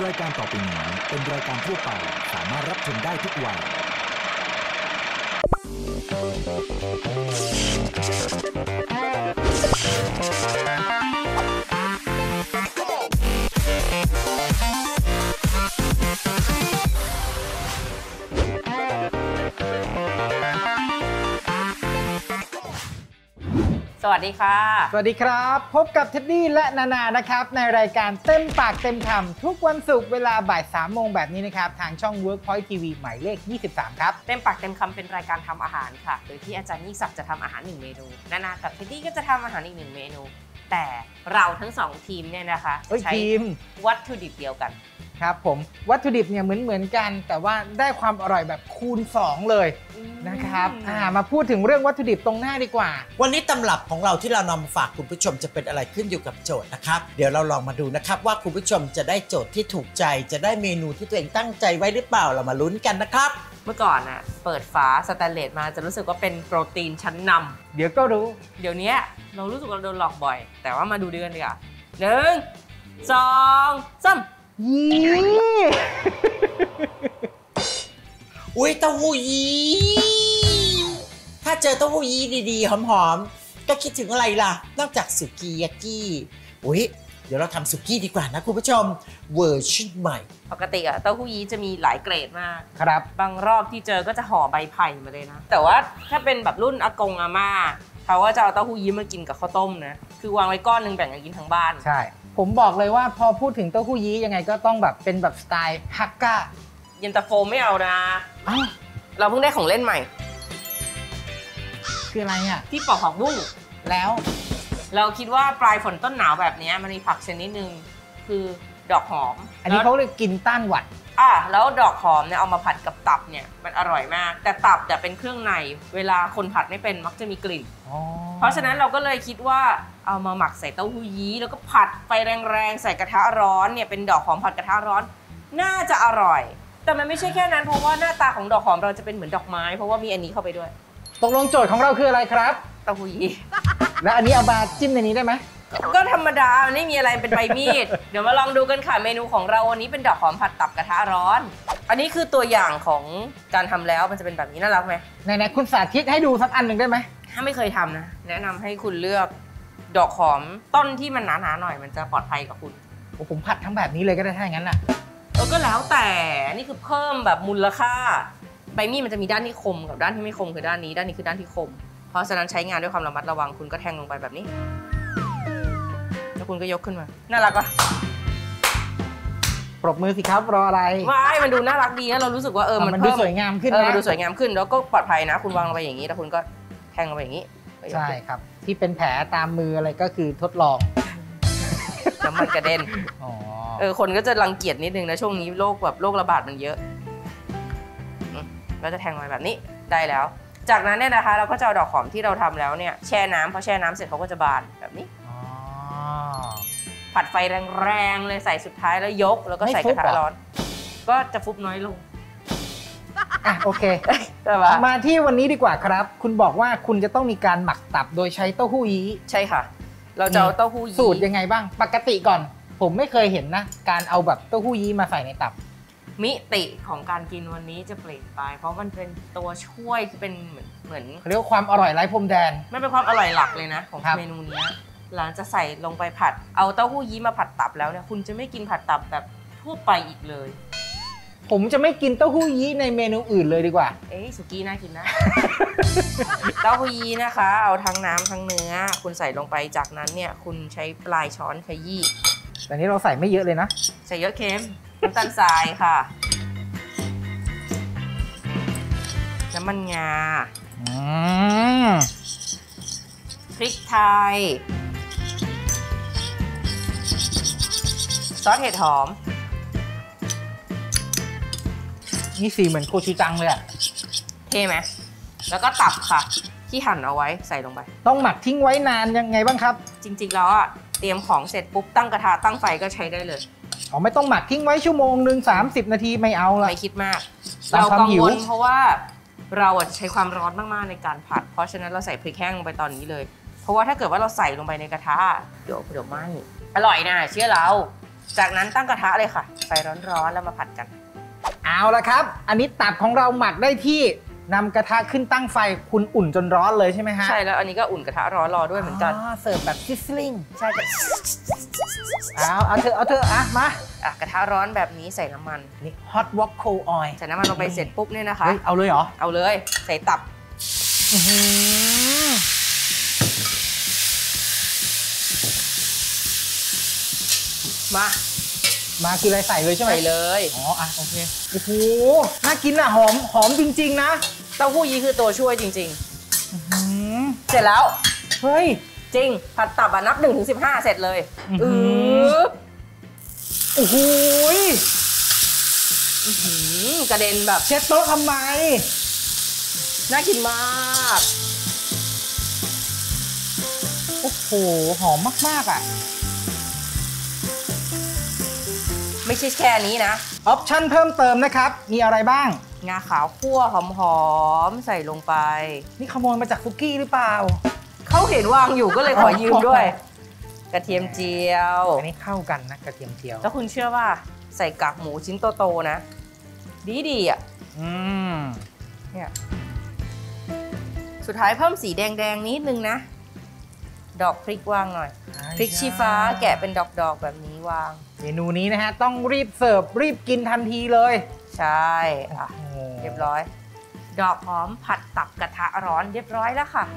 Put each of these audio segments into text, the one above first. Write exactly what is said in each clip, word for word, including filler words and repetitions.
รายการต่อไปนี้เป็นรายการทั่วไปสามารถรับชมได้ทุกวัยสวัสดีค่ะสวัสดีครับพบกับเท็ดดี้และนานานะครับในรายการเต็มปากเต็มคำทุกวันศุกร์เวลาบ่ายสามโมงแบบนี้นะครับทางช่อง Workpoint ที วี หมายเลขยี่สิบสามครับเต็มปากเต็มคำเป็นรายการทำอาหารค่ะโดยที่อาจารย์ยิ่งศักดิ์จะทำอาหารหนึ่งเมนูนานากับเท็ดดี้ก็จะทำอาหารอีกหนึ่งเมนูแต่เราทั้งสองทีมเนี่ยนะคะใช้วัตถุดิบเดียวกันครับผมวัตถุดิบเนี่ยเหมือนเหมือนกันแต่ว่าได้ความอร่อยแบบคูณสองเลยนะครับมาพูดถึงเรื่องวัตถุดิบตรงหน้าดีกว่าวันนี้ตำรับของเราที่เรานำมาฝากคุณผู้ชมจะเป็นอะไรขึ้นอยู่กับโจทย์นะครับเดี๋ยวเราลองมาดูนะครับว่าคุณผู้ชมจะได้โจทย์ที่ถูกใจจะได้เมนูที่ตัวเองตั้งใจไว้หรือเปล่าเรามาลุ้นกันนะครับเมื่อก่อนน่ะเปิดฝาสแตนเลสมาจะรู้สึกว่าเป็นโปรตีนชั้นนำเดี๋ยวก็รู้เดี๋ยวนี้เรารู้สึกว่าเราโดนหลอกบ่อยแต่ว่ามาดูด้วยกันดีกว่าหนึ่งสองสามยี่อุ้ยเต้าหู้ยี้ถ้าเจอเต้าหู้ยี้ดีๆหอมๆก็คิดถึงอะไรล่ะนอกจากสุกี้ยากิอุ้ยเดี๋ยวเราทำสุกี้ดีกว่านะคุณผู้ชมเวอร์ชันใหม่ปกติอะเต้าหู้ยี้จะมีหลายเกรดมากครับบางรอบที่เจอก็จะห่อใบไผ่มาเลยนะแต่ว่าถ้าเป็นแบบรุ่นอากงอาม่าเขาก็จะเอาเต้าหู้ยี้มากินกับข้าวต้มนะคือวางไว้ก้อนนึงแบ่งกันกินทั้งบ้านใช่ผมบอกเลยว่าพอพูดถึงเต้าหู้ยี้ยังไงก็ต้องแบบเป็นแบบสไตล์ฮักก้าเย็นตาโฟไม่เอานะเราเพิ่งได้ของเล่นใหม่คืออะไรอ่ะที่ปอกผักบุ้งแล้วเราคิดว่าปลายฝนต้นหนาวแบบนี้มันมีผักชนิดนึงคือดอกหอมอันนี้เขาเรียกกินต้านหวัดอ่ะแล้วดอกหอมเนี่ยเอามาผัดกับตับเนี่ยมันอร่อยมากแต่ตับจะเป็นเครื่องในเวลาคนผัดไม่เป็นมักจะมีกลิ่นเพราะฉะนั้นเราก็เลยคิดว่าเอามาหมักใส่เต้าหู้ยี้แล้วก็ผัดไฟแรงๆใส่กระทะร้อนเนี่ยเป็นดอกหอมผัดกระทะร้อนน่าจะอร่อยแต่มันไม่ใช่แค่นั้นเพราะว่าหน้าตาของดอกหอมเราจะเป็นเหมือนดอกไม้เพราะว่ามีอันนี้เข้าไปด้วยตกลงโจทย์ของเราคืออะไรครับเต้าหู้ยี้แล้วอันนี้เอามาจิ้มในนี้ได้ไหมก็ธรรมดาไม่มีอะไรเป็นใบมีดเดี๋ยวมาลองดูกันค่ะเมนูของเราวันนี้เป็นดอกหอมผัดตับกระทะร้อนอันนี้คือตัวอย่างของการทำแล้วมันจะเป็นแบบนี้น่ารักไหมไหนๆคุณสาธิตให้ดูสักอันหนึ่งได้ไหมถ้าไม่เคยทำนะแนะนำให้คุณเลือกดอกหอมต้นที่มันหนาๆหน่อยมันจะปลอดภัยกับคุณโอ้ผมผัดทั้งแบบนี้เลยก็ได้ถ้าอย่างนั้นน่ะเออก็แล้วแต่นี่คือเพิ่มแบบมูลค่าใบมีดมันจะมีด้านที่คมกับด้านที่ไม่คมคือด้านนี้ด้านนี้คือด้านที่คมเพราะฉะนั้นใช้งานด้วยความระมัดระวังคุณก็แทงลงไปแบบนี้แล้วคุณก็ยกขึ้นมาน่ารักปะปรบมือสิครับรออะไรไม่มันดูน่ารักดีแล้วเรารู้สึกว่าเออมันดูสวยงามขึ้นนะมันดูสวยงามขึ้นแล้วก็ปลอดภัยนะคุณวางลงไปอย่างนี้แล้วคุณก็แทงลงไปอย่างนี้ใช่ครับที่เป็นแผลตามมืออะไรก็คือทดลองน้ำมันกระเด็นเออคนก็จะรังเกียจนิดนึงนะช่วงนี้โรคแบบโรคระบาดมันเยอะก็จะแทงลงไปแบบนี้ได้แล้วจากนั้นเนี่ยนะคะเราก็จะเอาดอกหอมที่เราทำแล้วเนี่ยแช่น้ำพอแช่น้ำเสร็จเขาก็จะบานแบบนี้ผัดไฟแรงๆเลยใส่สุดท้ายแล้วยกแล้วก็ใส่กระทะร้อนก็จะฟุบน้อยลงอ่ะโอเคมาที่วันนี้ดีกว่าครับคุณบอกว่าคุณจะต้องมีการหมักตับโดยใช้เต้าหู้ยี้ใช่ค่ะเราจะเอาเต้าหู้ยี้สูตรยังไงบ้างปกติก่อนผมไม่เคยเห็นนะการเอาแบบเต้าหู้ยี้มาใส่ในตับมิติของการกินวันนี้จะเปลี่ยนไปเพราะมันเป็นตัวช่วยที่เป็นเหมือนเหมือนเรียกว่าความอร่อยไร้พรมแดนไม่เป็นความอร่อยหลักเลยนะของเมนูนี้หลังจะใส่ลงไปผัดเอาเต้าหู้ยี้มาผัดตับแล้วเนี่ยคุณจะไม่กินผัดตับแบบทั่วไปอีกเลยผมจะไม่กินเต้าหู้ยี้ในเมนูอื่นเลยดีกว่าเอ๊ะสุกี้น่ากินนะ เต้าหู้ยี้นะคะเอาทั้งน้ำทั้งเนื้อคุณใส่ลงไปจากนั้นเนี่ยคุณใช้ปลายช้อนขยี้แต่นี้เราใส่ไม่เยอะเลยนะใส่เยอะเค็มน้ำตาลทรายค่ะน้ำมันงาพริกไทยซอสเห็ดหอมนี่สีเหมือนโคชูจังเลยอะเท่ไหมแล้วก็ตับค่ะที่หั่นเอาไว้ใส่ลงไปต้องหมักทิ้งไว้นานยังไงบ้างครับจริงๆแล้วอะเตรียมของเสร็จปุ๊บตั้งกระทะตั้งไฟก็ใช้ได้เลยอ๋อไม่ต้องหมักทิ้งไว้ชั่วโมงหนึ่งสามสิบนาทีไม่เอาละไม่คิดมากเรากังวลเพราะว่าเราอะใช้ความร้อนมากๆในการผัดเพราะฉะนั้นเราใส่พริกแห้งลงไปตอนนี้เลยเพราะว่าถ้าเกิดว่าเราใส่ลงไปในกระทะเดี๋ยวเดี๋ยวไหม้อร่อยนะเชื่อเราจากนั้นตั้งกระทะเลยค่ะไฟร้อนๆแล้วมาผัดกันเอาละครับอันนี้ตับของเราหมักได้ที่นำกระทะขึ้นตั้งไฟคุณอุ่นจนร้อนเลยใช่ไหมฮะใช่แล้วอันนี้ก็อุ่นกระทะร้อนรอด้วยเหมือนกันเสิร์ฟแบบซิสลิงใช่ค่ะเอาเอาเถอะเอาเถอะอ่ะมาอ่ะกระทะร้อนแบบนี้ใส่น้ำมันนี่ hot wok cold oil ใส่น้ำมันลงไปเสร็จปุ๊บเนี่ยนะคะเอาเลยเหรอเอาเลยใส่ตับมามาคืออะไรใส่เลยใช่ไหมใส่เลยอ๋ออ่ะโอเคโอ้โหน่ากินอ่ะหอมหอมจริงๆนะเต้าหู้ยี้คือตัวช่วยจริงๆเสร็จแล้วเฮ้ยจริงผัดตับอ่ะนับหนึ่งถึงสิบห้าเสร็จเลยอือโอ้โหกระเด็นแบบเช็ดโต๊ะทำไมน่ากินมากโอ้โหหอมมากๆอ่ะไม่ใช่แค่นี้นะออปชั่นเพิ่มเติมนะครับมีอะไรบ้างงาขาวคั่วหอมๆใส่ลงไปนี่ขโมยมาจากซุกี้หรือเปล่าเขาเห็นวางอยู่ก็เลยขอยืมด้วยกระเทียมเจียวอันนี้เข้ากันนะกระเทียมเจียวแล้วคุณเชื่อว่าใส่กากหมูชิ้นโตๆนะดีดีอ่ะอืมเนี่ยสุดท้ายเพิ่มสีแดงๆนิดนึงนะดอกพริกวางหน่อยพริกชี้ฟ้าแกะเป็นดอกๆแบบนี้วางเมนูนี้นะฮะต้องรีบเสิร์ฟรีบกินทันทีเลยใช่ค่ะเรียบร้อยดอกหอมผัดตับกระทะร้อนเรียบร้อยแล้วค่ะ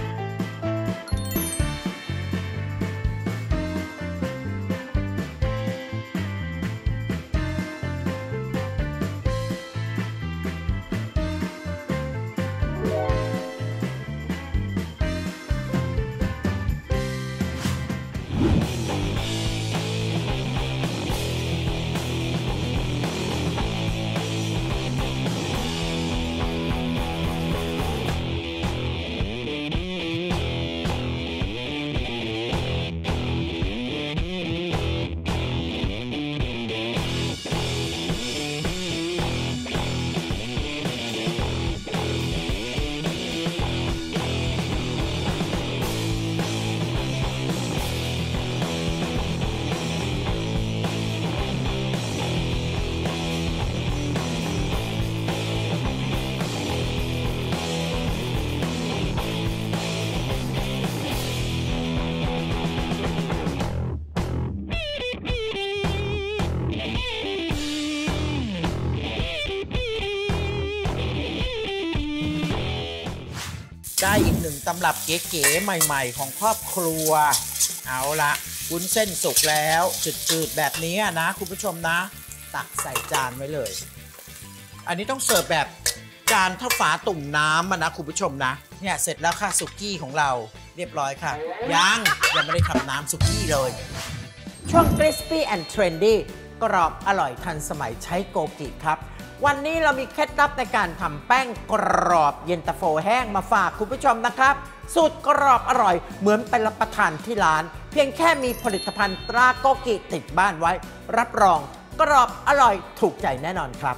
ได้อีกหนึ่งตำรับเก๋ๆใหม่ๆของครอบครัวเอาละวุ้นเส้นสุกแล้วจืดๆแบบนี้นะคุณผู้ชมนะตักใส่จานไว้เลยอันนี้ต้องเสิร์ฟแบบจานเท่าฝาตุ่มน้ำนะคุณผู้ชมนะเนี่ยเสร็จแล้วค่ะสุกี้ของเราเรียบร้อยค่ะยังยังไม่ได้ทำน้ำสุกี้เลยช่วง Crispy and Trendy กรอบอร่อยทันสมัยใช้โกกิครับวันนี้เรามีเคล็ดลับในการทำแป้งกรอบเย็นตาโฟแห้งมาฝากคุณผู้ชมนะครับสูตรกรอบอร่อยเหมือนไปรับประทานที่ร้านเพียงแค่มีผลิตภัณฑ์ตราโกกิติดบ้านไว้รับรองกรอบอร่อยถูกใจแน่นอนครับ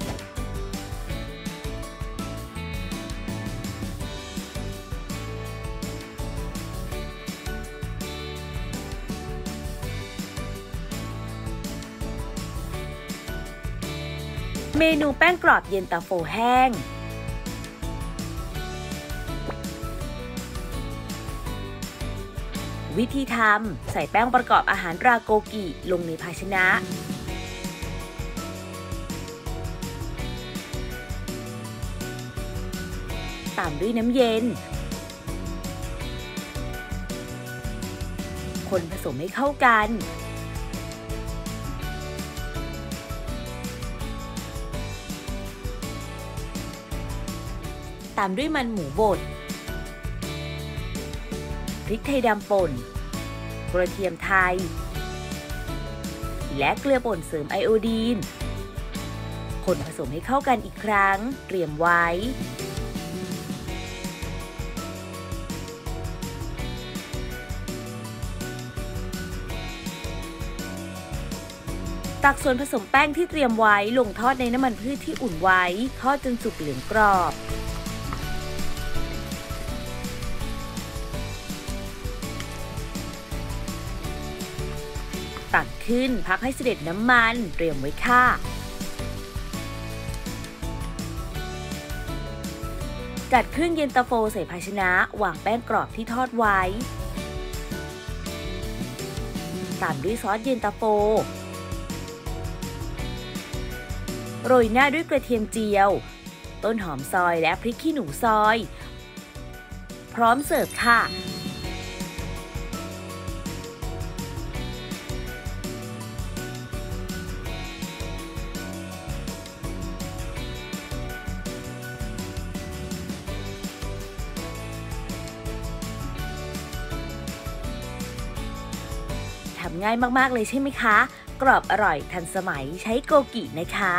เมนูแป้งกรอบเย็นตาโฟแห้งวิธีทำใส่แป้งประกอบอาหารราโกกิลงในภาชนะตามด้วยน้ำเย็นคนผสมให้เข้ากันตามด้วยมันหมูบดพริกไทยดำป่นกระเทียมไทยและเกลือป่นเสริมไอโอดีนคนผสมให้เข้ากันอีกครั้งเตรียมไว้ตักส่วนผสมแป้งที่เตรียมไว้ลงทอดในน้ำมันพืชที่อุ่นไว้ทอดจนสุกเหลืองกรอบตักขึ้นพักให้เสด็จน้ำมันเตรียมไว้ค่ะจัดเครื่องเย็นตาโฟใส่ภาชนะวางแป้งกรอบที่ทอดไว้ตามด้วยซอสเย็นตาโฟโรยหน้าด้วยกระเทียมเจียวต้นหอมซอยและพริกขี้หนูซอยพร้อมเสิร์ฟค่ะทำง่ายมากๆเลยใช่ไหมคะกรอบอร่อยทันสมัยใช้โกกินะคะ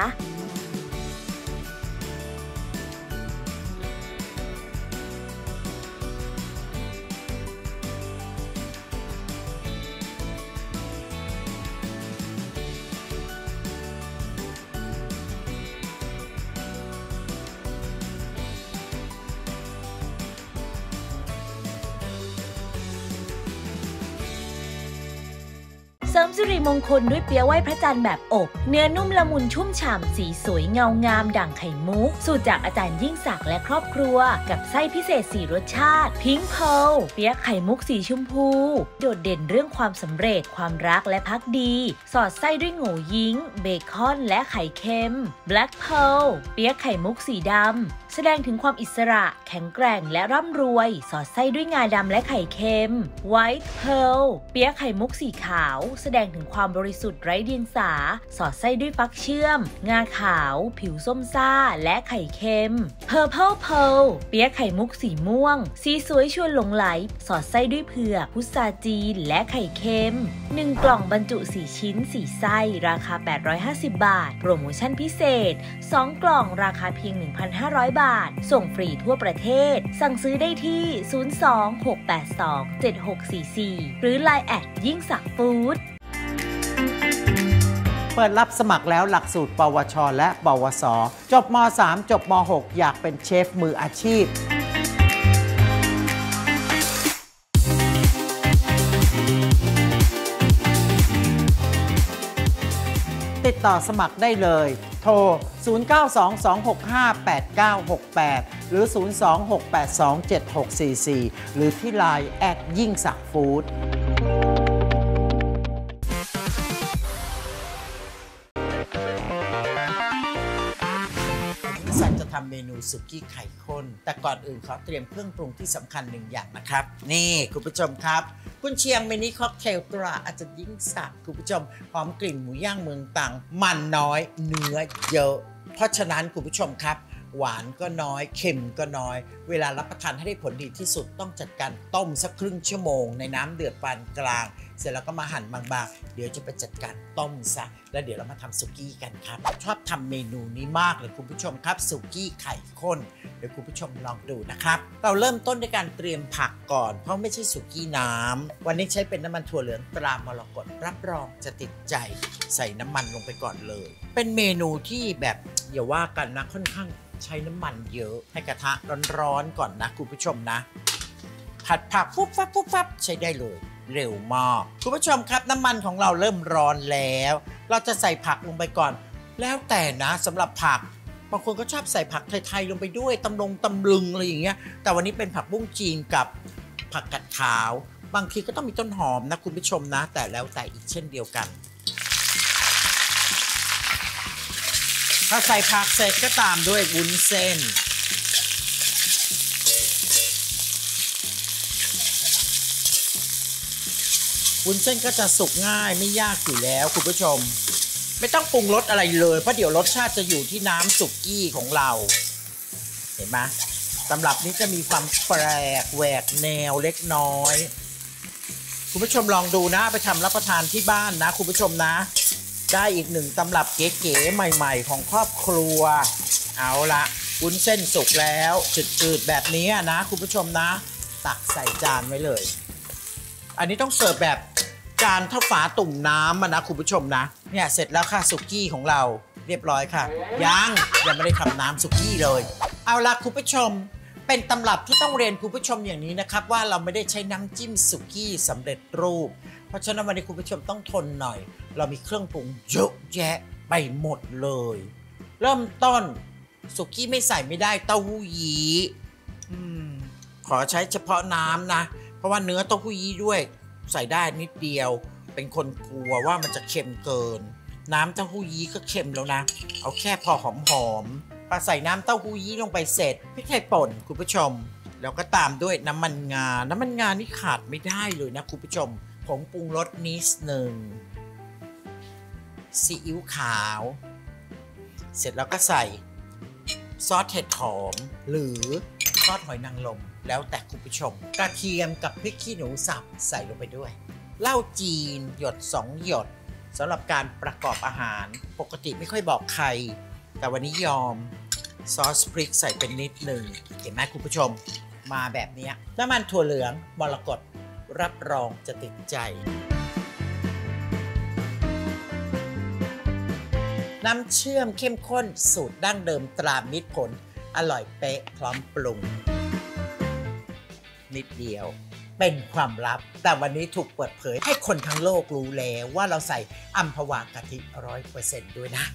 เสริมสิริมงคลด้วยเปี๊ยะไหว้พระจันทร์แบบอบเนื้อนุ่มละมุนชุ่มฉ่ำสีสวยเงางามดั่งไข่มุกสูตรจากอาจารย์ยิ่งศักดิ์และครอบครัวกับไส้พิเศษสี่รสชาติพิงค์เพร์ลเปี๊ยะไข่มุกสีชมพูโดดเด่นเรื่องความสำเร็จความรักและภักดีสอดไส้ด้วยโง่ยิ้งเบคอนและไข่เค็มแบล็คเพร์ลเปี๊ยะไข่มุกสีดำแสดงถึงความอิสระแข็งแกร่งและร่ำรวยสอดไส้ด้วยงาดำและไข่เค็มไวท์เพร์ลเปี๊ยะไข่มุกสีขาวแสดงถึงความบริสุทธิ์ไร้เดียงสาสอดไส้ด้วยฟักเชื่อมงาขาวผิวส้มซ่าและไข่เค็ม Purple Pearl เปี๊ยะไข่มุกสีม่วงสีสวยชวนหลงไหลสอดไส้ด้วยเผือกพุทราจีนและไข่เค็มหนึ่งกล่องบรรจุสี่ชิ้นสี่ไส้ราคาแปดร้อยห้าสิบบาทโปรโมชั่นพิเศษสองกล่องราคาเพียง หนึ่งพันห้าร้อย บาทส่งฟรีทั่วประเทศสั่งซื้อได้ที่ศูนย์ สอง หก แปด สอง เจ็ด หก สี่ สี่หรือ ไลน์ แอทยิ่งศักดิ์ฟู้ดเปิดรับสมัครแล้วหลักสูตรปวชและปวสจบม.สาม จบม.หก อยากเป็นเชฟมืออาชีพติดต่อสมัครได้เลยโทรศูนย์ เก้า สอง สอง หก ห้า แปด เก้า หก แปดหรือศูนย์ สอง หก แปด สอง เจ็ด หก สี่ สี่หรือที่ ไลน์ แอทยิ่งศักดิ์ฟู้ดสันจะทำเมนูสุกี้ไข่ข้นแต่ก่อนอื่นขอเตรียมเครื่องปรุงที่สำคัญหนึ่งอย่างนะครับนี่คุณผู้ชมครับกุนเชียงมินิค็อกเทลตราอาจารย์ยิ่งศักดิ์คุณผู้ชมหอมกลิ่นหมูย่างเมืองตรังมันน้อยเนื้อเยอะเพราะฉะนั้นคุณผู้ชมครับหวานก็น้อยเค็มก็น้อยเวลารับประทานให้ได้ผลดีที่สุดต้องจัดการต้มสักครึ่งชั่วโมงในน้ำเดือดปานกลางเสร็จแล้วก็มาหั่นบางๆเดี๋ยวจะไปจัดการต้มซะแล้วเดี๋ยวเรามาทำสุกี้กันครับชอบทำเมนูนี้มากเลยคุณผู้ชมครับสุกี้ไข่ข้นเดี๋ยวคุณผู้ชมลองดูนะครับเราเริ่มต้นด้วยการเตรียมผักก่อนเพราะไม่ใช่สุกี้น้ำวันนี้ใช้เป็นน้ำมันถั่วเหลืองตรามรกตรับรองจะติดใจใส่น้ำมันลงไปก่อนเลยเป็นเมนูที่แบบอย่าว่ากันนะค่อนข้างใช้น้ำมันเยอะให้กระทะร้อนๆก่อนนะคุณผู้ชมนะผัดผักฟุบฟับฟุบฟับใช้ได้เลยเร็วมากคุณผู้ชมครับน้ำมันของเราเริ่มร้อนแล้วเราจะใส่ผักลงไปก่อนแล้วแต่นะสำหรับผักบางคนก็ชอบใส่ผักไทยๆลงไปด้วยตำลงตำลึงอะไรอย่างเงี้ยแต่วันนี้เป็นผักบุ้งจีนกับผักกัดขาวบางทีก็ต้องมีต้นหอมนะคุณผู้ชมนะแต่แล้วแต่อีกเช่นเดียวกันถ้าใส่ผักเสร็จก็ตามด้วยวุ้นเส้นวุ้นเส้นก็จะสุกง่ายไม่ยากอยู่แล้วคุณผู้ชมไม่ต้องปรุงรสอะไรเลยเพราะเดี๋ยวรสชาติจะอยู่ที่น้ำสุกี้ของเราเห็นไหมตำรับนี้จะมีความแปลกแหวกแนวเล็กน้อยคุณผู้ชมลองดูนะไปทำรับประทานที่บ้านนะคุณผู้ชมนะได้อีกหนึ่งตำรับเก๋ๆใหม่ๆของครอบครัวเอาละวุ้นเส้นสุกแล้วจืดๆแบบนี้นะคุณผู้ชมนะตักใส่จานไว้เลยอันนี้ต้องเสิร์ฟแบบจานเท่าฝาตุ่มน้ำนะคุณผู้ชมนะเนี่ยเสร็จแล้วค่ะสุกี้ของเราเรียบร้อยค่ะยังยังไม่ได้ทำน้ำสุกี้เลยเอาละคุณผู้ชมเป็นตำรับที่ต้องเรียนคุณผู้ชมอย่างนี้นะครับว่าเราไม่ได้ใช้น้ำจิ้มสุกี้สำเร็จรูปเพราะฉะนั้นวันนี้คุณผู้ชมต้องทนหน่อย เรามีเครื่องปรุงเยอะแยะไปหมดเลย เริ่มต้นสุกี้ไม่ใส่ไม่ได้เต้าหู้ยี้อืมขอใช้เฉพาะน้ำนะเพราะว่าเนื้อเต้าหู้ยี้ด้วยใส่ได้นิดเดียวเป็นคนกลัวว่ามันจะเค็มเกินน้ำเต้าหู้ยี้ก็เค็มแล้วนะเอาแค่พอหอมๆพอใส่น้ำเต้าหู้ยี้ลงไปเสร็จพริกไทยป่นคุณผู้ชมแล้วก็ตามด้วยน้ำมันงาน้ำมันงานี่ขาดไม่ได้เลยนะคุณผู้ชมผงปรุงรสนิดหนึ่งซีอิ๊วขาวเสร็จแล้วก็ใส่ซอสเห็ดหอมหรือซอสหอยนางรมแล้วแต่คุณผู้ชมกระเทียมกับพริกขี้หนูสับใส่ลงไปด้วยเหล้าจีนหยดสองหยดสำหรับการประกอบอาหารปกติไม่ค่อยบอกใครแต่วันนี้ยอมซอสพริกใส่เป็นนิดหนึ่งเห็นไหมคุณผู้ชมมาแบบนี้น้ำมันถั่วเหลืองมรกตรับรองจะติดใจน้ำเชื่อมเข้มข้นสูตรดั้งเดิมตรามิตรผลอร่อยเป๊ะพร้อมปรุงนิดเดียวเป็นความลับแต่วันนี้ถูกเปิดเผยให้คนทั้งโลกรู้แล้วว่าเราใส่อัมพวากะทิ ร้อยเปอร์เซ็นต์ ด้วยนะ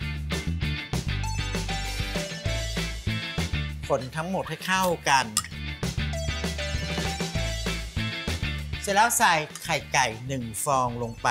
คนทั้งหมดให้เข้ากันเสร็จแล้วใส่ไข่ไก่หนึ่งฟองลงไป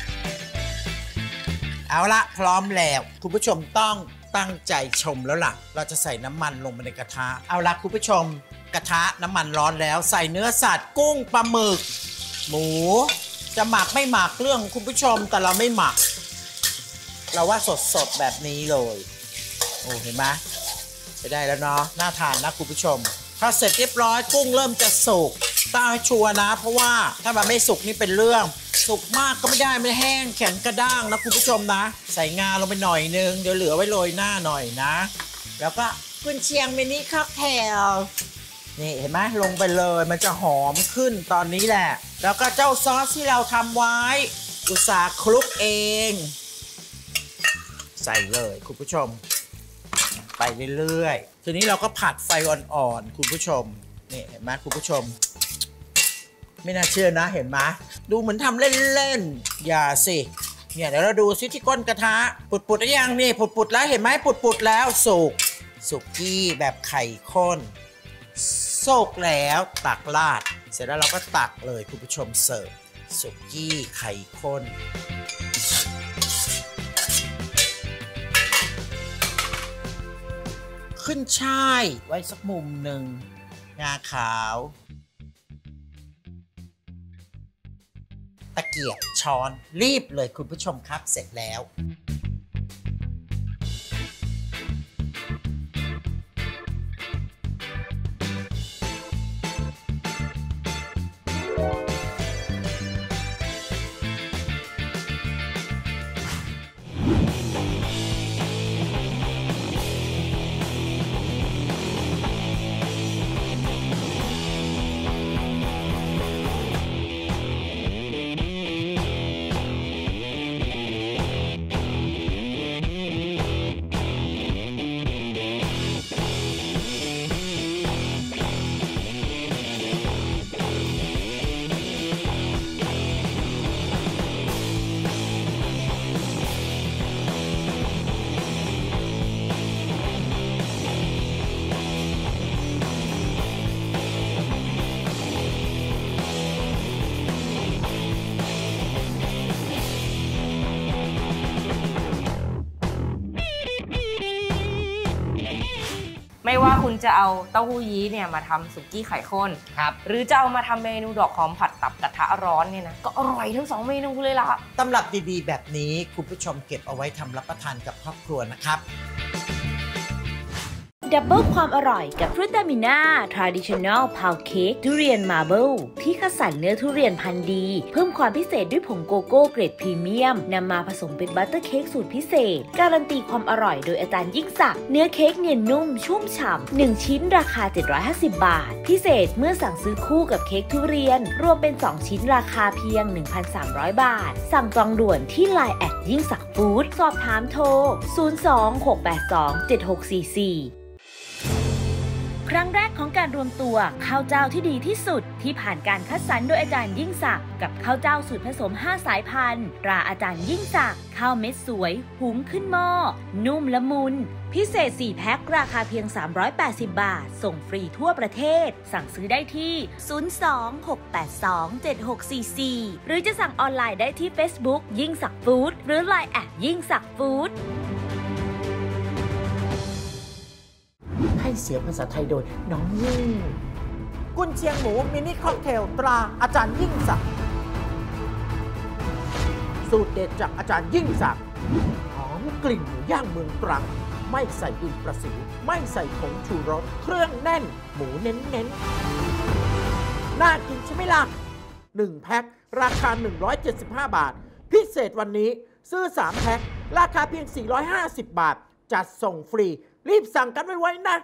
เอาละพร้อมแล้วคุณผู้ชมต้องตั้งใจชมแล้วล่ะเราจะใส่น้ำมันลงไปในกระทะเอาละคุณผู้ชมกระทะน้ำมันร้อนแล้วใส่เนื้อสัตว์กุ้งปลาหมึกหมูจะหมักไม่หมักเรื่องคุณผู้ชมแต่เราไม่หมักเราว่าสดๆแบบนี้เลยโอ้เห็นไหมไปได้แล้วเนาะน่าทานนะคุณผู้ชมถ้าเสร็จเรียบร้อยกุ้งเริ่มจะสุกต้องให้ชัวร์นะเพราะว่าถ้ามันไม่สุกนี่เป็นเรื่องสุกมากก็ไม่ได้ไม่แห้งแข็งกระด้างนะคุณผู้ชมนะใส่งาลงไปหน่อยนึงเดี๋ยวเหลือไว้โรยหน้าหน่อยนะแล้วก็กุนเชียงมินิค็อกเทลนี่เห็นไหมลงไปเลยมันจะหอมขึ้นตอนนี้แหละแล้วก็เจ้าซอสที่เราทำไว้อุตสาห์คลุกเองใส่เลยคุณผู้ชมไปเรื่อยๆทีนี้เราก็ผัดไฟอ่อนๆคุณผู้ชมนี่เห็นไหมคุณผู้ชมไม่น่าเชื่อนะเห็นไหมดูเหมือนทำเล่นๆอย่าสิเนี่ยเดี๋ยวเราดูซิที่ก้นกระทะปุดๆได้ยังนี่ปุดๆแล้วเห็นไหมปุดๆแล้วสุกสุกี้แบบไข่ข้นสุกแล้วตักราดเสร็จแล้วเราก็ตักเลยคุณผู้ชมเสิร์ฟสุกี้ไข่ข้นขึ้นช่ายไว้สักมุมหนึ่งงาขาวตะเกียบช้อนรีบเลยคุณผู้ชมครับเสร็จแล้วไม่ว่าคุณจะเอาเต้าหู้ยี้เนี่ยมาทำสุกี้ไข่ข้นครับหรือจะเอามาทำเมนูดอกหอมผัดตับกระทะร้อนเนี่ยนะก็อร่อยทั้งสองเมนูเลยล่ะตำรับดีๆแบบนี้คุณผู้ชมเก็บเอาไว้ทำรับประทานกับครอบครัวนะครับดับเบิลความอร่อยกับฟรุตามิน่า Traditional Pound Cake ทุเรียนมาร์เบิลที่คัดสรรเนื้อทุเรียนพันธุ์ดีเพิ่มความพิเศษด้วยผงโกโก้เกรดพรีเมียมนำมาผสมเป็นบัตเตอร์เค้กสูตรพิเศษการันตีความอร่อยโดยอาจารย์ยิ่งศักดิ์เนื้อเค้กเนียนนุ่มชุ่มฉ่ำหนึ่งชิ้นราคาเจ็ดร้อยห้าสิบบาทพิเศษเมื่อสั่งซื้อคู่กับเค้กทุเรียนรวมเป็นสองชิ้นราคาเพียง หนึ่งพันสามร้อย บาทสั่งจองด่วนที่ ไลน์ แอทยิ่งศักดิ์ฟู้ดสอบถามโทรศูนย์ สอง หก แปด สอง เจ็ด หก สี่ สี่ครั้งแรกของการรวมตัวข้าวเจ้าที่ดีที่สุดที่ผ่านการคัดสรรโดยอาจารย์ยิ่งศักดิ์กับข้าวเจ้าสูตรผสมห้าสายพันธุ์ตราอาจารย์ยิ่งศักดิ์ข้าวเม็ดสวยหุงขึ้นหม้อนุ่มละมุนพิเศษสี่แพ็คราคาเพียงสามร้อยแปดสิบบาทส่งฟรีทั่วประเทศสั่งซื้อได้ที่ศูนย์ สอง หก แปด สอง เจ็ด หก สี่ สี่หรือจะสั่งออนไลน์ได้ที่ Facebook ยิ่งศักดิ์ฟู้ดหรือ ไลน์ แอทยิ่งศักดิ์ฟู้ดให้เสียงภาษาไทยโดยน้องยิ่งกุนเชียงหมูมินิค็อกเทลตราอาจารย์ยิ่งศักดิ์สูตรเด็ดจากอาจารย์ยิ่งศักดิ์หอมกลิ่นหมูย่างเมืองตรังไม่ใส่ดินประสิวไม่ใส่ผงชูรสเครื่องแน่นหมูเน้นๆน่ากินใช่ไหมล่ะหนึ่งแพ็คราคาหนึ่งร้อยเจ็ดสิบห้าบาทพิเศษวันนี้ซื้อสามแพ็คราคาเพียงสี่ร้อยห้าสิบบาทจัดส่งฟรีรีบสั่งกันไว้ๆนะ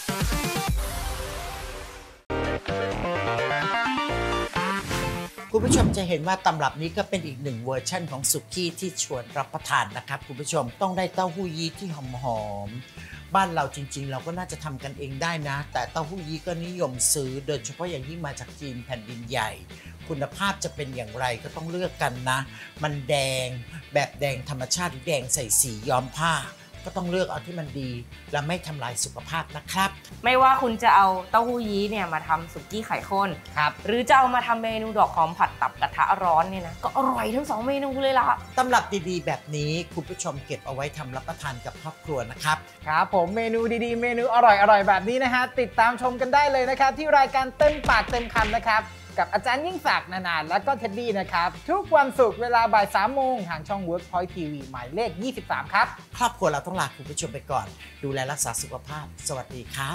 คุณผู้ชมจะเห็นว่าตำรับนี้ก็เป็นอีกหนึ่งเวอร์ชั่นของสุกี้ที่ชวนรับประทานนะครับคุณผู้ชมต้องได้เต้าหู้ยี้ที่หอมๆบ้านเราจริงๆเราก็น่าจะทำกันเองได้นะแต่เต้าหู้ยี้ก็นิยมซื้อโดยเฉพาะอย่างยิ่งมาจากจีนแผ่นดินใหญ่คุณภาพจะเป็นอย่างไรก็ต้องเลือกกันนะมันแดงแบบแดงธรรมชาติหรือแดงใส่สีย้อมผ้าก็ต้องเลือกเอาที่มันดีและไม่ทำลายสุขภาพนะครับไม่ว่าคุณจะเอาเต้าหู้ยี้เนี่ยมาทำสุกี้ไข่ข้นครับหรือจะเอามาทำเมนูดอกหอมผัดตับกระทะร้อนเนี่ยนะก็อร่อยทั้งสองเมนูเลยล่ะตำรับดีๆแบบนี้คุณผู้ชมเก็บเอาไว้ทำรับประทานกับครอบครัวนะครับครับผมเมนูดีๆเมนูอร่อยๆแบบนี้นะฮะติดตามชมกันได้เลยนะครับที่รายการเต็มปากเต็มคำนะครับกับอาจารย์ยิ่งศักดิ์นานาและก็เท็ดดี้นะครับทุกวันศุกร์เวลาบ่ายสามโมงทางช่อง Workpoint ที วี หมายเลขยี่สิบสามครับครอบครัวเราต้องลาคุณผู้ชมไปก่อนดูแลรักษาสุขภาพสวัสดีครับ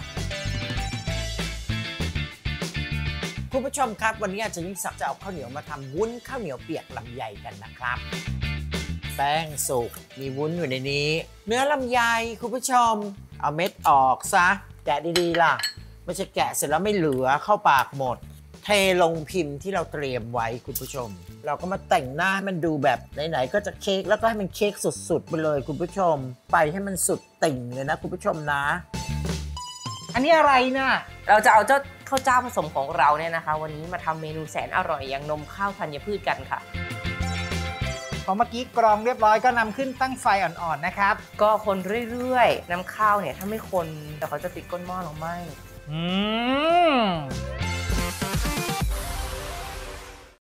คุณผู้ชมครับวันนี้อาจารย์ยิ่งศักดิ์จะเอาข้าวเหนียวมาทำวุ้นข้าวเหนียวเปียกลำไยกันนะครับแป้งสุกมีวุ้นอยู่ในนี้เนื้อลำไยคุณผู้ชมเอาเม็ดออกซะแกะดีๆล่ะไม่ใช่แกะเสร็จแล้วไม่เหลือเข้าปากหมดเทลงพิมพ์ที่เราเตรียมไว้คุณผู้ชมเราก็มาแต่งหน้าให้มันดูแบบไหนๆก็จะเค้กแล้วก็ให้มันเค้กสุดๆไปเลยคุณผู้ชมไปให้มันสุดติ่งเลยนะคุณผู้ชมนะอันนี้อะไรนะเราจะเอาเจ้าข้าวเจ้าผสมของเราเนี่ยนะคะวันนี้มาทำเมนูแสนอร่อยอย่างนมข้าวธัญพืชกันค่ะพอเมื่อกี้กรองเรียบร้อยก็นำขึ้นตั้งไฟอ่อนๆนะครับก็คนเรื่อยๆน้ำข้าวเนี่ยถ้าไม่คนแต่เขาจะติดก้นหม้อหรือไม่อืม